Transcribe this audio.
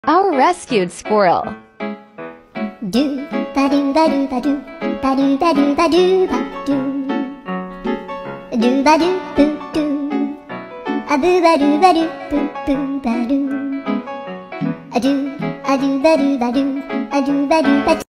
Our rescued squirrel. Do ba do ba do ba do ba do ba do ba do ba do ba do boo do a boo ba do ba do boo boo ba do a do ba do ba do a do ba do ba do.